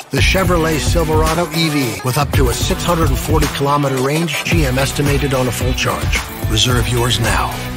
The Chevrolet Silverado EV with up to a 640-kilometer range, GM estimated on a full charge. Reserve yours now.